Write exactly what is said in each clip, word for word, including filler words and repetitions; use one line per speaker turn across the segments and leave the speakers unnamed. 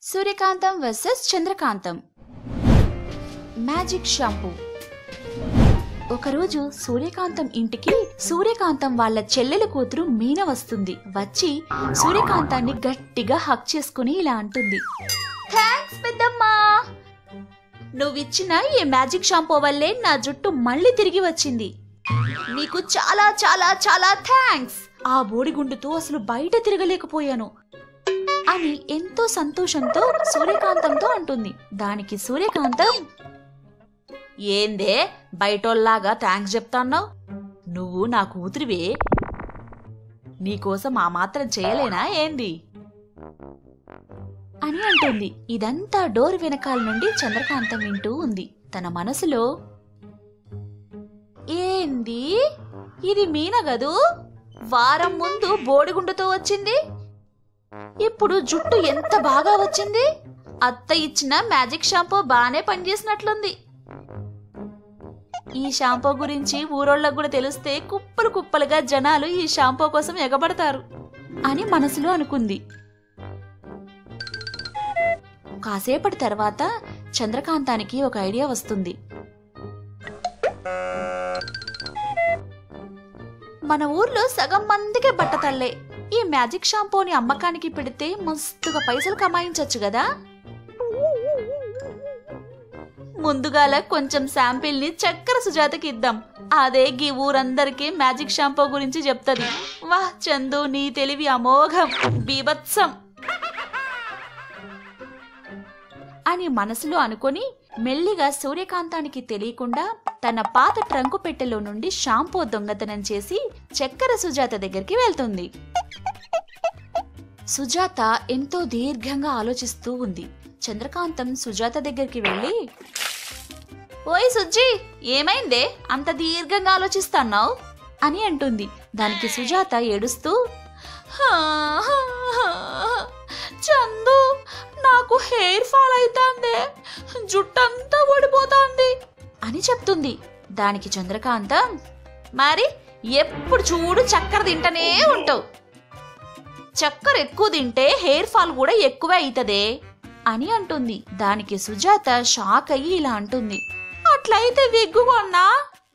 సూర్యకాంతం versus Chandrakantham. Magic shampoo. ఒకరోజు సూర్యకాంతం ఇంటికి సూర్యకాంతం వాళ్ళ చెల్లెల కూతురు మీన వస్తుంది. వచ్చి సూర్యకాంతాన్ని గట్టిగా హక్ చేసుకుని ఇలా అంటుంది, థ్యాంక్స్ పెద్దమ్మా, నువ్విచ్చిన ఈ మ్యాజిక్ షాంపూ వల్లే నా జుట్టు మళ్ళీ తిరిగి వచ్చింది. నీకు చాలా చాలా చాలా థ్యాంక్స్. ఆ బోడిగుండుతో అసలు బయట తిరగలేకపోయాను అని ఎంతో సంతోషంతో సూర్యకాంతంతో అంటుంది. దానికి సూర్యకాంతం, ఏందే బయటోల్లాగా థ్యాంక్స్ చెప్తాన్నావు? నువ్వు నా కూతురివే, నీకోసం ఆ మాత్రం చేయలేనా ఏంది అని అంటుంది. ఇదంతా డోర్ వెనకాల నుండి చంద్రకాంతం వింటూ ఉంది. తన మనసులో, ఏంది ఇది మీన గదు, వారం ముందు బోడిగుండుతో వచ్చింది, ఇప్పుడు జుట్టు ఎంత బాగా వచ్చింది. అత్త ఇచ్చిన మ్యాజిక్ షాంపూ బానే పనిచేసినట్లుంది. ఈ షాంపూ గురించి ఊరోళ్ళకు కూడా తెలిస్తే కుప్పలు కుప్పలుగా జనాలు ఈ షాంపూ కోసం ఎగబడతారు అని మనసులో అనుకుంది. కాసేపటి తర్వాత చంద్రకాంతానికి ఒక ఐడియా వస్తుంది. మన ఊర్లో సగం మందికే బట్టతల్లే, ఈ మ్యాజిక్ షాంపూని అమ్మకానికి పెడితే మస్తుగా పైసలు కమాయించచ్చు కదా. ముందుగాల కొంచెం శాంపిల్ ని చక్కెర సుజాతకి ఇద్దాం, అదే గీ ఊరందరికీ మ్యాజిక్ షాంపూ గురించి చెప్తది. వాహ్ చందు, నీ తెలివి అమోఘం, బీభత్సం అని మనసులో అనుకొని మెల్లిగా సూర్యకాంతానికి తెలియకుండా తన పాత ట్రంకు పెట్టెలో నుండి షాంపూ దొంగతనం చేసి చక్కెర సుజాత దగ్గరికి వెళ్తుంది. సుజాత ఎంతో దీర్ఘంగా ఆలోచిస్తూ ఉంది. చంద్రకాంతం సుజాత దగ్గరికి వెళ్ళి, ఓయ్ సుజ్జి, ఏమైందే అంత దీర్ఘంగా ఆలోచిస్తున్నావు అని అంటుంది. దానికి సుజాత ఏడుస్తూ, చందు, నాకు హెయిర్ ఫాల్ అయితాందే, జుట్టంతా ఊడిపోతాంది అని చెప్తుంది. దానికి చంద్రకాంతం, మరి ఎప్పుడు చూడు చక్కెర తింటనే ఉంటావు, చక్కెర ఎక్కువ తింటే హెయిర్ ఫాల్ కూడా ఎక్కువే అవుతదే అని అంటుంది. దానికి సుజాత షాక్ అయ్యి ఇలా అంటుంది, అట్లయితే విగ్గు కొన్నా?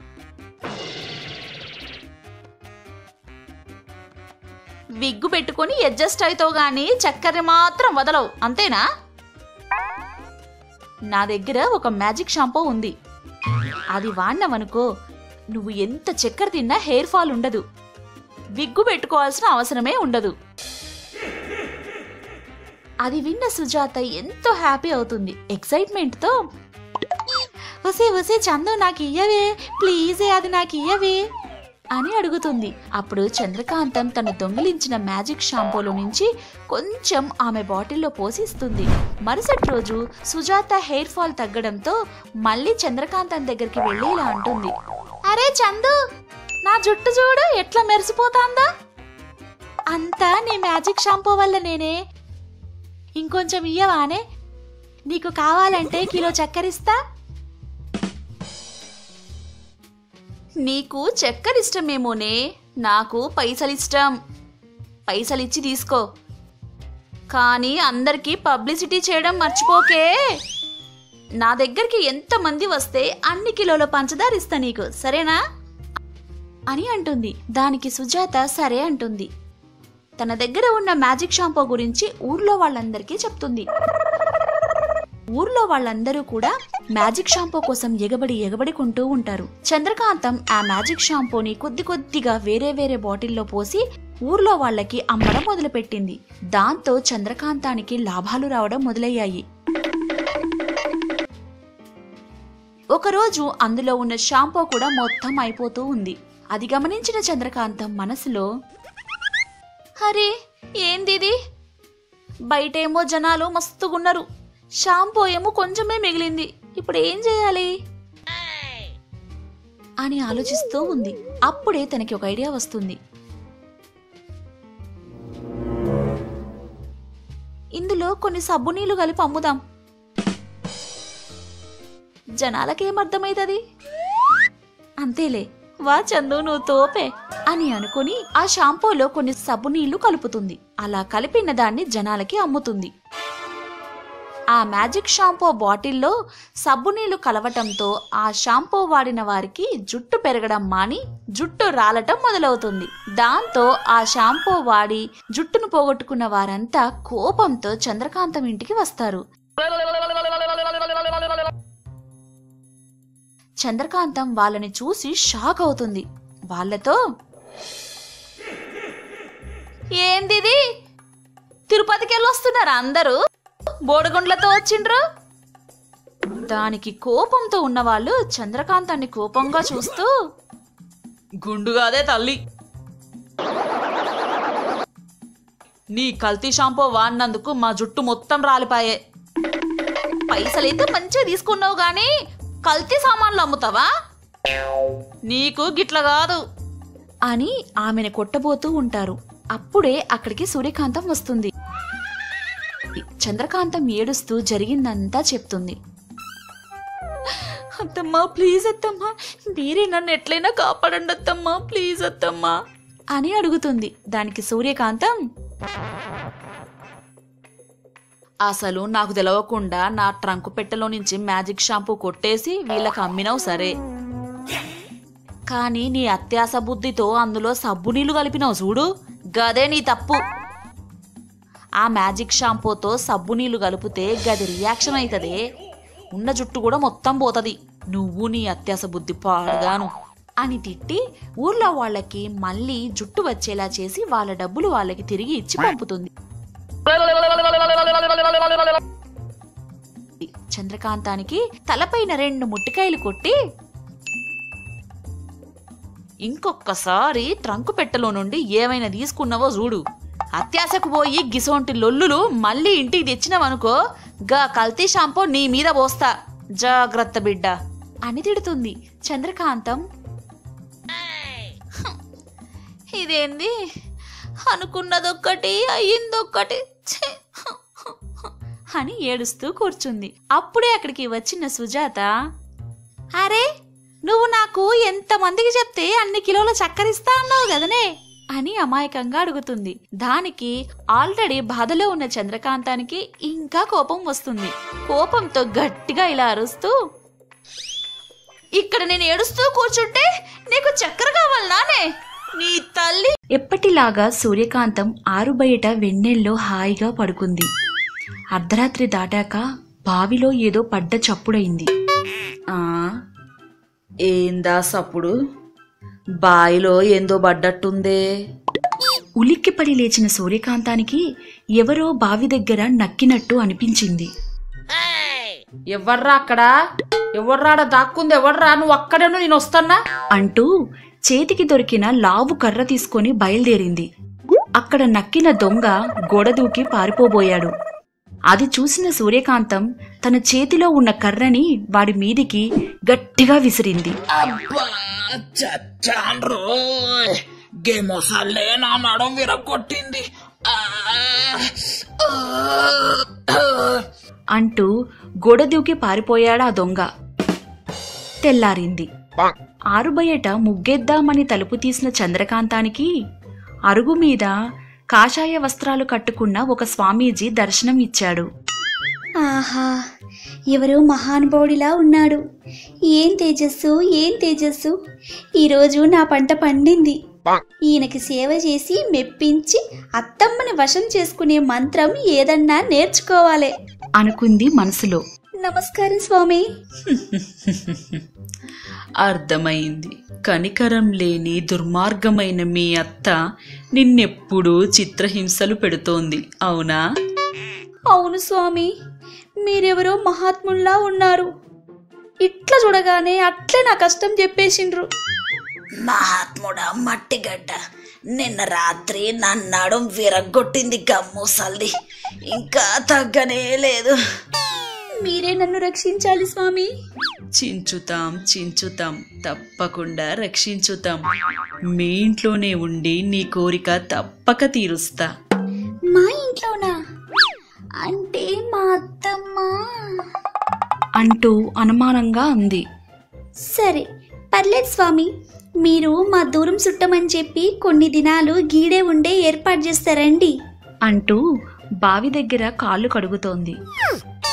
విగ్గు పెట్టుకుని అడ్జస్ట్ అవుతావు గాని చక్కెర మాత్రం వదలవు, అంతేనా? నా దగ్గర ఒక మ్యాజిక్ షాంపూ ఉంది, అది వాడినవనుకో నువ్వు ఎంత చక్కెర తిన్నా హెయిర్ ఫాల్ ఉండదు, విగ్గు పెట్టుకోవాల్సిన అవసరమే ఉండదు. అది విన్న సుజాత ఎంతో హ్యాపీ అవుతుంది. ఎక్సైట్మెంట్ తో, వసే వసే చందు, నాకు ఇయ్యవే ప్లీజే, అది నాకు ఇయ్యవే అని అడుగుతుంది. అప్పుడు చంద్రకాంతం తను దొంగిలించిన మ్యాజిక్ షాంపూలో నుంచి కొంచెం ఆమె బాటిల్లో పోసిస్తుంది. మరుసటి రోజు సుజాత హెయిర్ ఫాల్ తగ్గడంతో మళ్ళీ చంద్రకాంతం దగ్గరికి వెళ్ళి ఇలా అంటుంది, అరే చందు, నా జుట్టు చూడు ఎట్లా మెరిసిపోతాందా, అంతా నీ మ్యాజిక్ షాంపూ వల్ల నేనే, ఇంకొంచెం ఇయ్యవానే, నీకు కావాలంటే కిలో చక్కెరిస్తా. నీకు చక్కెర ఇష్టమేమోనే, నాకు పైసలిష్టం, పైసలిచ్చి తీసుకో, కానీ అందరికీ పబ్లిసిటీ చేయడం మర్చిపోకే. నా దగ్గరికి ఎంతమంది వస్తే అన్ని కిలోల పంచదార ఇస్తా నీకు, సరేనా అని అంటుంది. దానికి సుజాత సరే అంటుంది. తన దగ్గర ఉన్న మ్యాజిక్ షాంపూ గురించి ఊర్లో వాళ్ళందరికీ చెప్తుంది. ఊర్లో వాళ్ళందరూ కూడా మ్యాజిక్ షాంపూ కోసం ఎగబడి ఎగబడి కొంటూ ఉంటారు. చంద్రకాంతం ఆ మ్యాజిక్ షాంపూని కొద్ది కొద్దిగా వేరే వేరే బాటిల్లో పోసి ఊర్లో వాళ్ళకి అమ్మడం మొదలుపెట్టింది. దాంతో చంద్రకాంతానికి లాభాలు రావడం మొదలయ్యాయి. ఒకరోజు అందులో ఉన్న షాంపూ కూడా మొత్తం అయిపోతూ ఉంది. అది గమనించిన చంద్రకాంతం మనసులో, అరే ఏందిది, బయటేమో జనాలు మస్తుగున్నారు, షాంపూ ఏమో కొంచెమే మిగిలింది, ఇప్పుడు ఏం చేయాలి అని ఆలోచిస్తూ ఉంది. అప్పుడే తనకి ఒక ఐడియా వస్తుంది. ఇందులో కొన్ని సబ్బు నీళ్లు కలిపి అమ్ముదాం, జనాలకేమర్థమైతుంది, అంతేలే, వా చందు నువ్వు తోపే అని అనుకుని ఆ షాంపూలో కొన్ని సబ్బు నీళ్లు కలుపుతుంది. అలా కలిపిన దాన్ని జనాలకి అమ్ముతుంది. ఆ మ్యాజిక్ షాంపూ బాటిల్లో సబ్బు నీళ్లు కలవటంతో ఆ షాంపూ వాడిన వారికి జుట్టు పెరగడం మాని జుట్టు రాలటం మొదలవుతుంది. దాంతో ఆ షాంపూ వాడి జుట్టును పోగొట్టుకున్న వారంతా కోపంతో చంద్రకాంతం ఇంటికి వస్తారు. చంద్రకాంతం వాళ్ళని చూసి షాక్ అవుతుంది. వాళ్ళతో, ఏందిది, తిరుపతికి వెళ్ళొస్తున్నారా అందరూ? బోడిగుండ్లతో వచ్చిండ్రు? దానికి కోపంతో ఉన్నవాళ్ళు చంద్రకాంతాన్ని కోపంగా చూస్తూ, గుండుగాదే తల్లి, నీ కల్తీ షాంపూ వాడినందుకు మా జుట్టు మొత్తం రాలిపాయే. పైసలైతే మంచిగా తీసుకున్నావు గాని కల్తీ సామాన్లు అమ్ముతావా? నీకు గిట్ల కాదు అని ఆమెను కొట్టబోతూ ఉంటారు. అప్పుడే అక్కడికి సూర్యకాంతం వస్తుంది. చంద్రకాంతం ఏడుస్తూ జరిగిందంతా చెప్తుంది. అత్తమ్మా ప్లీజ్ అత్తమ్మా, మీరే నన్ను ఎట్లయినా కాపాడండి అత్తమ్మా, ప్లీజ్ అత్తమ్మా అని అడుగుతుంది. దానికి సూర్యకాంతం, అసలు నాకు తెలవకుండా నా ట్రంకు పెట్టెలో నుంచి మ్యాజిక్ షాంపూ కొట్టేసి వీళ్ళకి అమ్మినావు సరే, కానీ నీ అత్యాస బుద్ధితో అందులో సబ్బు నీళ్లు కలిపినావు చూడు, గదే నీ తప్పు. ఆ మ్యాజిక్ షాంపూతో సబ్బు నీళ్లు కలిపితే గది రియాక్షన్ అవుతుంది, ఉన్న జుట్టు కూడా మొత్తం పోతుంది. నువ్వు నీ అత్యాస బుద్ధి పాడుగాను అని తిట్టి ఊర్లో వాళ్ళకి మళ్ళీ జుట్టు వచ్చేలా చేసి వాళ్ళ డబ్బులు వాళ్ళకి తిరిగి ఇచ్చి పంపుతుంది. చంద్రకాంతానికి తలపైన రెండు ముట్టికాయలు కొట్టి, ఇంకొక్కసారి ట్రంకు పెట్టెలో నుండి ఏమైనా తీసుకున్నావో చూడు, అత్యాశకు పోయి గిసోంటి లొల్లులు మళ్ళీ ఇంటికి తెచ్చినావనుకో గా కల్తీ షాంపూ నీ మీద పోస్తా, జాగ్రత్త బిడ్డ అని తిడుతుంది. చంద్రకాంతం, ఇదేంది, అనుకున్నదొక్కటి అయ్యిందొక్కటి అని ఏడుస్తూ కూర్చుంది. అప్పుడే అక్కడికి వచ్చిన సుజాత, అరే నువ్వు నాకు ఎంత మందికి చెప్తే అన్ని కిలోల చక్కెరిస్తా అన్నావు కదనే అని అమాయకంగా అడుగుతుంది. దానికి ఆల్రెడీ బాధలో ఉన్న చంద్రకాంతానికి ఇంకా కోపం వస్తుంది. కోపంతో గట్టిగా ఇలా అరుస్తూ, ఇక్కడ నేను ఏడుస్తూ కూర్చుంటే నీకు చక్కెర కావాలనానే నీ తల్లి. ఎప్పటిలాగా సూర్యకాంతం ఆరు బయట వెన్నెల్లో హాయిగా పడుకుంది. అర్ధరాత్రి దాటాక బావిలో ఏదో పడ్డ చప్పుడైంది. ఆ ఏందా సప్పుడు, బాయిలో ఏందో పడ్డట్టుందే. ఉలిక్కిపడి లేచిన సూర్యకాంతానికి ఎవరో బావి దగ్గర నక్కినట్టు అనిపించింది. ఎవర్రా అక్కడ, ఎవర్రాడ దాక్కుంది, ఎవర్రా, నువ్వు అక్కడను నేను వస్తానా అంటూ చేతికి దొరికిన లావు కర్ర తీసుకొని బయలుదేరింది. అక్కడ నక్కిన దొంగ గోడ దూకి పారిపోబోయాడు. అది చూసిన సూర్యకాంతం తన చేతిలో ఉన్న కర్రని వాడి మీదికి గట్టిగా విసిరింది. అంటూ గోడ దూకి పారిపోయాడు ఆ దొంగ. తెల్లారింది. ఆరుబయట ముగ్గేద్దామని తలుపు తీసిన చంద్రకాంతానికి అరుగు మీద కాషాయ వస్త్రాలు కట్టుకున్న ఒక స్వామీజీ దర్శనం ఇచ్చాడు.
ఆహా, ఎవరో మహానుభావుడిలా ఉన్నాడు. ఏం తేజస్సు, ఏం తేజస్సు, ఈరోజు నా పంట పండింది. ఈయనకి సేవ చేసి మెప్పించి అత్తమ్మని వశం చేసుకునే మంత్రం ఏదన్నా నేర్చుకోవాలి
అనుకుంది మనసులో.
నమస్కారం స్వామి.
అర్థమైంది, కనికరం లేని దుర్మార్గమైన మీ అత్త నిన్నెప్పుడూ చిత్రహింసలు పెడుతోంది, అవునా?
అవును స్వామి, మీరెవరో మహాత్ముల్లా ఉన్నారు. ఇట్లా చూడగానే అట్లే నా కష్టం చెప్పేసిండ్రు.
మహాత్ముడా మట్టిగడ్డ, నిన్న రాత్రి నా నడుం విరగొట్టింది గమ్మూసల్ది, ఇంకా తగ్గనే లేదు.
మీరే నన్ను రక్షించాలి స్వామి.
చించుతాం చించుతాం తప్పకుండా రక్షించుతాం. మీ ఇంట్లోనే ఉండి నీ కోరిక తప్పక తీరుస్తా.
మా ఇంట్లోనా? అంటే మా అత్తమ్మ
అంటూ అనుమానంగా అంది.
సరే పర్లేదు స్వామి, మీరు మా దూరం చుట్టమని చెప్పి కొన్ని దినాలు గీడే ఉండే ఏర్పాటు చేస్తారండి
అంటూ బావి దగ్గర కాళ్ళు కడుగుతోంది.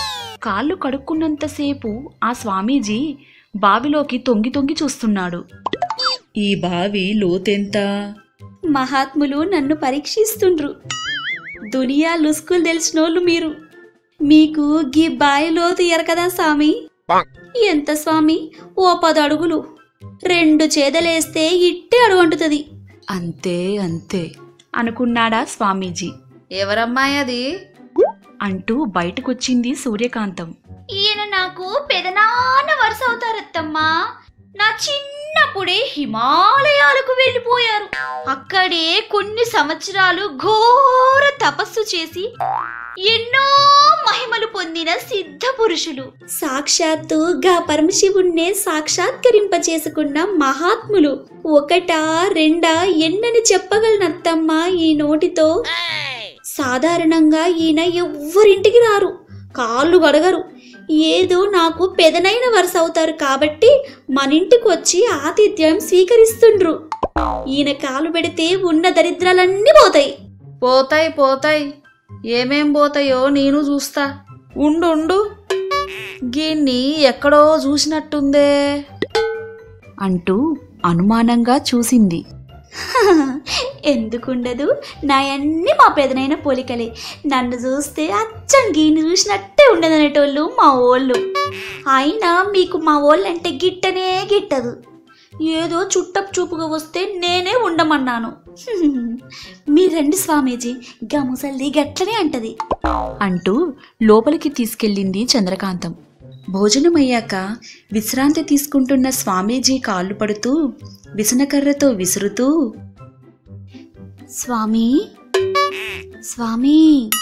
కాళ్ళు కడుక్కున్నంతసేపు ఆ స్వామీజీ బావిలోకి తొంగి తొంగి చూస్తున్నాడు. ఈ బావి లోతెంత?
మహాత్ములు నన్ను పరీక్షిస్తుండ్రు. దునియా లుస్కులు తెలిసినోళ్ళు మీరు. మీకు గీ బాయి లోతు ఎరకదా స్వామి? ఎంత స్వామి? ఓ పది అడుగులు. రెండు చేదలేస్తే ఇట్టే అడుగంటుతుంది.
అంతే అంతే అనుకున్నాడా స్వామీజీ. ఎవరమ్మాయి అది అంటూ బయటకొచ్చింది సూర్యకాంతం.
ఈయన నాకు పెదనాన్న వరుస అవుతారత్తమ్మా. నా చిన్నప్పుడే హిమాలయాలకు వెళ్ళిపోయారు. అక్కడే కొన్ని సంవత్సరాలు ఘోర తపస్సు చేసి ఎన్నో మహిమలు పొందిన సిద్ధ పురుషులు. సాక్షాత్తు గా పరమశివుణ్ణే సాక్షాత్కరింప చేసుకున్న మహాత్ములు. ఒకటా రెండా ఎన్నని చెప్పగలనత్తమ్మా ఈ నోటితో. సాధారణంగా ఈయన ఎవ్వరింటికి రారు, కాళ్ళు గడగరు. ఏదో నాకు పెదనైన వరుస అవుతారు కాబట్టి మనింటికి వచ్చి ఆతిథ్యం స్వీకరిస్తుండ్రు. ఈయన కాలు పెడితే ఉన్న దరిద్రాలన్నీ పోతాయి.
పోతాయి పోతాయి ఏమేం పోతాయో నేను చూస్తా. ఉండు ఉండు గీన్ని ఎక్కడో చూసినట్టుందే అంటూ అనుమానంగా చూసింది.
ఎందుకుండదు, నాయన్ని మా పెదనైన పోలికలే. నన్ను చూస్తే అచ్చం గీని చూసినట్టే ఉండదనేటోళ్ళు మా ఓళ్ళు. అయినా మీకు మా ఓళ్ళంటే గిట్టనే గిట్టదు. ఏదో చుట్టపు చూపుగా వస్తే నేనే ఉండమన్నాను. మీరండి స్వామీజీ, గా ముసల్ది గట్లనే అంటది
అంటూ లోపలికి తీసుకెళ్ళింది చంద్రకాంతం. భోజనమయ్యాక విశ్రాంతి తీసుకుంటున్న స్వామీజీ కాళ్ళు పడుతూ విసనకర్రతో విసురుతూ,
స్వామి స్వామి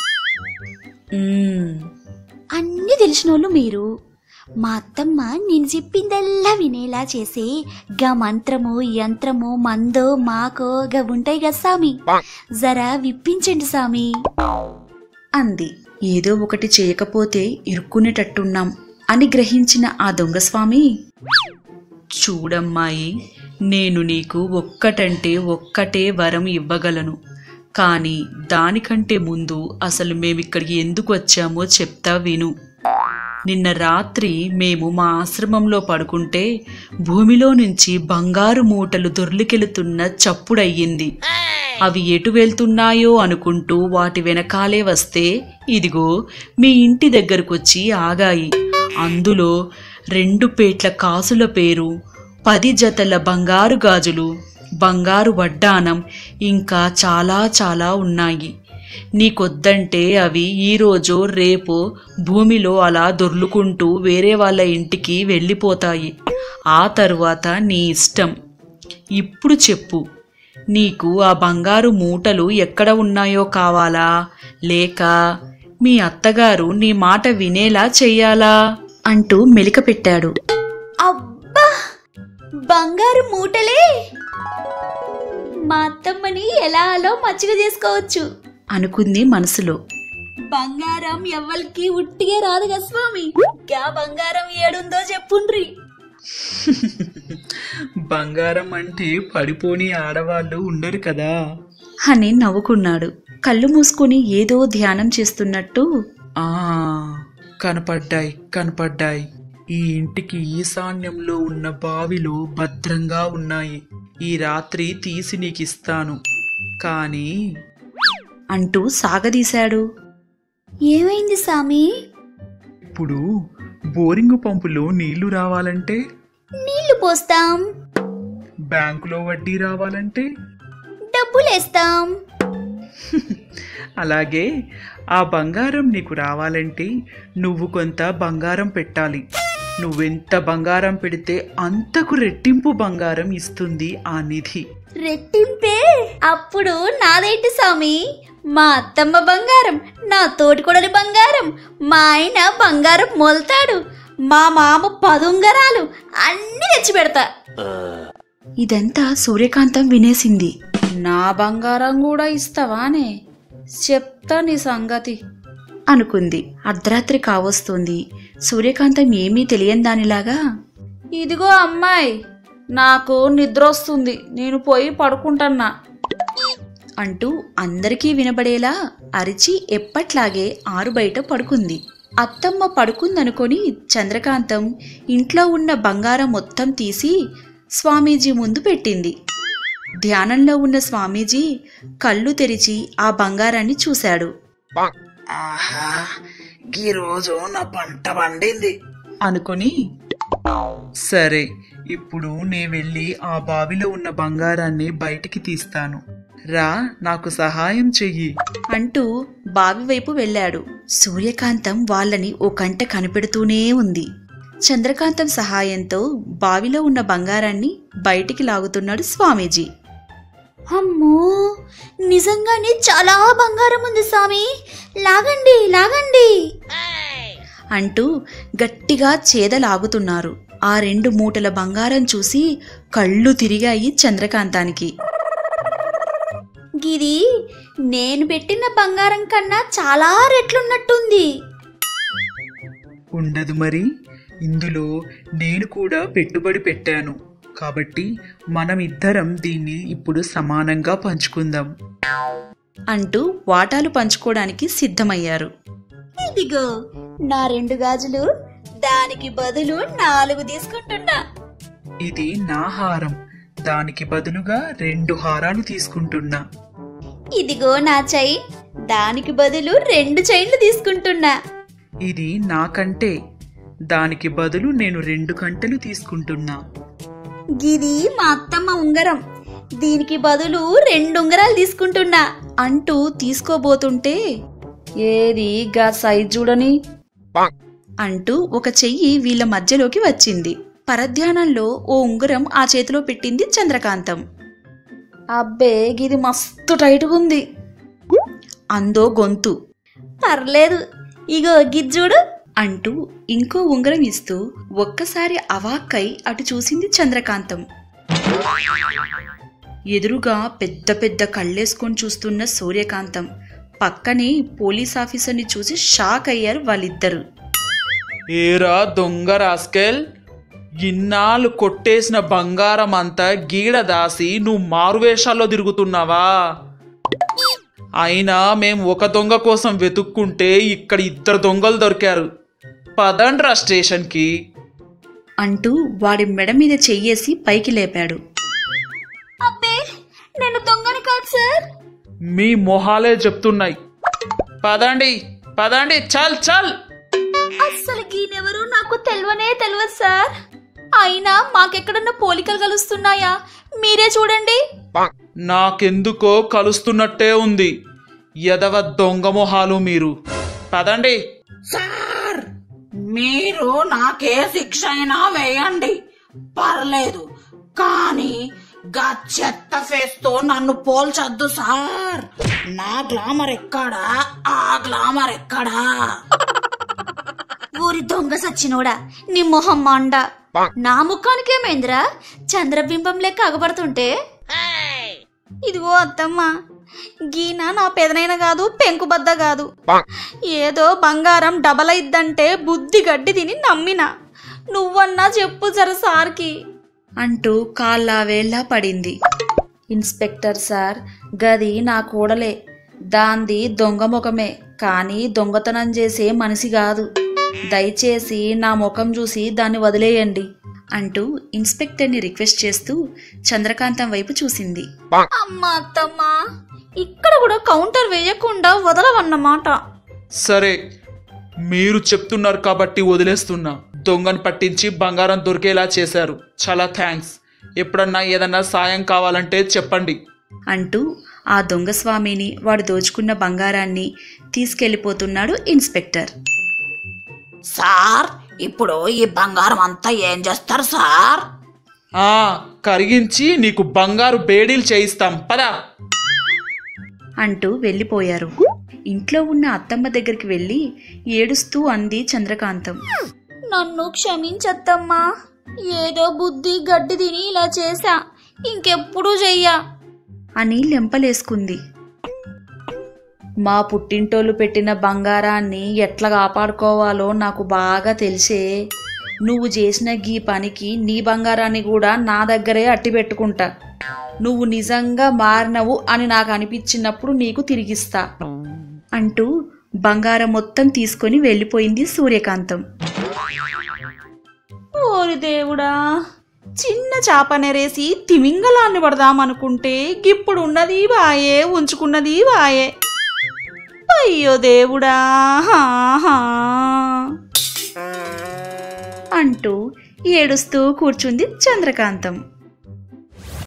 అన్నీ తెలిసినోళ్ళు మీరు. మా అత్తమ్మ నేను చెప్పిందల్లా వినేలా చేసే గా మంత్రము యంత్రము మందో మాకో గా ఉంటాయి కదా స్వామి, జరా విప్పించండి స్వామి
అంది. ఏదో ఒకటి చేయకపోతే ఇరుక్కునేటట్టున్నాం అని గ్రహించిన ఆ దొంగస్వామి, చూడమ్మాయి, నేను నీకు ఒక్కటంటే ఒక్కటే వరం ఇవ్వగలను. కానీ దానికంటే ముందు అసలు మేమిక్కడికి ఎందుకు వచ్చామో చెప్తా విను. నిన్న రాత్రి మేము మా ఆశ్రమంలో పడుకుంటే భూమిలో నుంచి బంగారు మూటలు దొర్లికెళుతున్న చప్పుడయ్యింది. అవి ఎటు వెళ్తున్నాయో అనుకుంటూ వాటి వెనకాలే వస్తే ఇదిగో మీ ఇంటి దగ్గరకొచ్చి ఆగాయి. అందులో రెండు పేట్ల కాసుల పేరు, పది జతల బంగారు గాజులు, బంగారు వడ్డానం, ఇంకా చాలా చాలా ఉన్నాయి. నీకొద్దంటే అవి ఈరోజు రేపు భూమిలో అలా దొర్లుకుంటూ వేరే వాళ్ళ ఇంటికి వెళ్ళిపోతాయి. ఆ తరువాత నీ ఇష్టం. ఇప్పుడు చెప్పు, నీకు ఆ బంగారు మూటలు ఎక్కడ ఉన్నాయో కావాలా, లేక మీ అత్తగారు నీ మాట వినేలా చెయ్యాలా అంటూ మెలిక పెట్టాడు.
అబ్బా, బంగారు మూటలే! మా అత్తమ్మని ఎలా అలో మచ్చిక చేసుకోవచ్చు
అనుకుంది మనసులో.
బంగారం ఎవ్వరికి ఉట్టిగే రాదు కదా స్వామి. గా బంగారం ఏడుందో చెప్పుండ్రి.
బంగారం అంటే పడిపోని ఆడవాళ్ళు ఉండరు కదా
అని నవ్వుకున్నాడు. కళ్ళు మూసుకొని ఏదో ధ్యానం చేస్తున్నట్టు,
ఆ కనపడ్డాయి కనపడ్డాయి ఈ ఇంటికి ఈశాన్యంలో ఉన్న బావిలో భద్రంగా ఉన్నాయి. ఈ రాత్రి తీసి నీకిస్తాను. కానీ
అంటూ సాగదీశాడు.
ఏమైంది సామి?
ఇప్పుడు బోరింగు పంపులో నీళ్లు రావాలంటే,
నీళ్లు పోస్తాం.
బ్యాంకులో వడ్డీ రావాలంటే
డబ్బులేస్తాం.
అలాగే ఆ బంగారం నీకు రావాలంటే నువ్వు కొంత బంగారం పెట్టాలి. నువ్వెంత బంగారం పెడితే అంతకు రెట్టింపు బంగారం ఇస్తుంది ఆ నిధి.
రెట్టింపే? అప్పుడు నాదేంటి స్వామి? మా అత్తమ్మ బంగారం, నా తోటికొడలి బంగారం, మా ఆయన బంగారం మొలతాడు, మా మామ పదుంగరాలు అన్ని తెచ్చి పెడతా.
ఇదంతా సూర్యకాంతం వినేసింది. నా బంగారం కూడా ఇస్తావానే, చెప్తా నీ సంగతి అనుకుంది. అర్ధరాత్రి కావస్తుంది. సూర్యకాంతం ఏమీ తెలియని దానిలాగా, ఇదిగో అమ్మాయి, నాకు నిద్రొస్తుంది, నేను పోయి పడుకుంటన్నా అంటూ అందరికీ వినబడేలా అరిచి ఎప్పట్లాగే ఆరు బయట పడుకుంది. అత్తమ్మ పడుకుందనుకొని చంద్రకాంతం ఇంట్లో ఉన్న బంగారం మొత్తం తీసి స్వామీజీ ముందు పెట్టింది. ధ్యానంలో ఉన్న స్వామీజీ కళ్ళు తెరిచి ఆ బంగారాన్ని చూశాడు.
ఆహా, ఈ రోజు నా పంట పండింది
అనుకొని, సరే ఇప్పుడు నే వెళ్ళి ఆ బావిలో ఉన్న బంగారాన్ని బయటికి తీస్తాను, రా నాకు సహాయం చెయ్యి
అంటూ బావి వైపు వెళ్ళాడు. సూర్యకాంతం వాళ్ళని ఓ కంట కనిపెడుతూనే ఉంది. చంద్రకాంతం సహాయంతో బావిలో ఉన్న బంగారాన్ని బయటికి లాగుతున్నాడు స్వామీజీ.
అమ్మో, నిజంగానే చాలా బంగారం ఉంది స్వామి, లాగండి లాగండి
అంటూ గట్టిగా చేదలాగుతున్నారు. ఆ రెండు మూటల బంగారం చూసి కళ్ళు తిరిగాయి చంద్రకాంతానికి.
గిది నేను పెట్టిన బంగారం కన్నా చాలా రెట్లున్నట్టుంది.
ఉండదు మరి, ఇందులో నేను కూడా పెట్టుబడి పెట్టాను కాబట్టి మనం ఇద్దరం దీన్ని ఇప్పుడు సమానంగా పంచుకుందాం
అంటూ వాటాలు పంచుకోవడానికి సిద్ధమయ్యారు.
ఇదిగో నా రెండు గాజులు, దానికి బదులు నాలుగు తీసుకుంటున్నా.
ఇది నా హారం, దానికి బదులుగా రెండు హారాలు తీసుకుంటున్నా.
ఇదిగో నా చైన్, దానికి బదులు రెండు చైన్లు తీసుకుంటున్నా.
ఇది నాకంటే, దానికి బదులు నేను రెండు కంటెలు తీసుకుంటున్నా.
గిది మా అత్తమ్మ ఉంగరం, దీనికి బదులు రెండు ఉంగరాలు తీసుకుంటున్నా
అంటూ తీసుకోబోతుంటే, ఏది గా సైజ్ చూడని అంటూ ఒక చెయ్యి వీళ్ళ మధ్యలోకి వచ్చింది. పరధ్యానంలో ఓ ఉంగరం ఆ చేతిలో పెట్టింది చంద్రకాంతం. అబ్బే, గిది మస్తు టైట్గుంది అందో గొంతు.
పర్లేదు, ఇగో గిజ్జుడు
అంటూ ఇంకో ఉంగరం ఇస్తూ ఒక్కసారి అవాక్కై అటు చూసింది చంద్రకాంతం. ఎదురుగా పెద్ద పెద్ద కళ్ళేసుకొని చూస్తున్న సూర్యకాంతం, పక్కనే పోలీస్ ఆఫీసర్ని చూసి షాక్ అయ్యారు వాళ్ళిద్దరు.
ఏరా దొంగ రాస్కెల్, ఇన్నాళ్ళు కొట్టేసిన బంగారం అంతా గీడ దాసి నువ్వు మారువేషాల్లో తిరుగుతున్నావా? అయినా మేం ఒక దొంగ కోసం వెతుక్కుంటే ఇక్కడ ఇద్దరు దొంగలు దొరికారు, పదండ్రా స్టేషన్కి
అంటూ వాడి మెడ మీద చెయ్యేసి పైకి లేపాడు.
అబ్బే, నేను దొంగని కాదు సార్.
మీ మొహాలే చెప్తున్నాయి, పదండి పదండి, చల్ చల్.
అస్సలు గీనెవరు నాకు తెలియనే తెలియదు సార్. అయినా మాకెక్కడన్నా పోలికలు కలుస్తున్నాయా? మీరే చూడండి.
నాకెందుకో కలుస్తున్నట్టే ఉంది, ఎదవ దొంగ మొహాలు మీరు. పదండి.
సార్, మీరు నాకే శిక్ష అయినా వేయండి, పర్లేదు, కానీ గా చెత్త ఫేస్ తో నన్ను పోల్చొద్దు సార్. నా గ్లామర్ ఎక్కడా, ఆ గ్లామర్ ఎక్కడా?
ఊరి దొంగ సచ్చినోడా, నీ మొహం మండ. నా ముఖానికేమైందిరా, చంద్రబింబం లెక్క అగబడుతుంటే? ఇదిగో అత్తమ్మ, గీన నా పెదనైన కాదు, పెంకుబద్ద కాదు. ఏదో బంగారం డబల్ అయిద్దంటే బుద్ధి గడ్డి తిని నమ్మినా. నువ్వన్నా చెప్పు జర సార్కి
అంటూ కాళ్ళ వేళ్ళ పడింది. ఇన్స్పెక్టర్ సార్, గది నా కూడలే, దాంది దొంగ ముఖమే, కానీ దొంగతనం చేసే మనిషి కాదు. దయచేసి నా ముఖం చూసి దాన్ని వదిలేయండి అంటూ ఇన్స్పెక్టర్ని రిక్వెస్ట్ చేస్తూ చంద్రకాంతం వైపు చూసింది.
అమ్మ అత్తమ్మ, ఇక్కడ కూడా కౌంటర్ వేయకుండా వదలవన్నమాట.
సరే, మీరు చెప్తున్నారు కాబట్టి వదిలేస్తున్నా. దొంగను పట్టించి బంగారం దొరికేలా చేశారు, చాలా థ్యాంక్స్. ఎప్పుడన్నా ఏదన్నా సాయం కావాలంటే చెప్పండి
అంటూ ఆ దొంగ స్వామిని, వాడు దోచుకున్న బంగారాన్ని తీసుకెళ్లిపోతున్నాడు ఇన్స్పెక్టర్.
సార్, ఇప్పుడు ఈ బంగారం అంతా ఏం చేస్తారు సార్?
ఆ కరిగించి నీకు బంగారు బేడీలు చేయిస్తాం, పదా
అంటూ వెళ్ళిపోయారు. ఇంట్లో ఉన్న అత్తమ్మ దగ్గరికి వెళ్ళి ఏడుస్తూ అంది చంద్రకాంతం.
నన్ను క్షమించత్తమ్మా, ఏదో బుద్ధి గడ్డి తిని ఇలా చేశా, ఇంకెప్పుడు చెయ్యా
అని లెంపలేసుకుంది. మా పుట్టింటోళ్ళు పెట్టిన బంగారాన్ని ఎట్లా కాపాడుకోవాలో నాకు బాగా తెలిసే. నువ్వు చేసిన గీ పనికి నీ బంగారాన్ని కూడా నా దగ్గరే అట్టి పెట్టుకుంటా. నువ్వు నిజంగా మారినవు అని నాకు అనిపించినప్పుడు నీకు తిరిగిస్తా అంటూ
బంగారం మొత్తం తీసుకొని వెళ్ళిపోయింది సూర్యకాంతం.
ఓరి దేవుడా, చిన్న చేప నెరేసి తిమింగలాన్ని పడదామనుకుంటే ఇప్పుడు ఉన్నది వాయే, ఉంచుకున్నది వాయే. అయ్యో దేవుడా హా హా
అంటూ ఏడుస్తూ కూర్చుంది చంద్రకాంతం.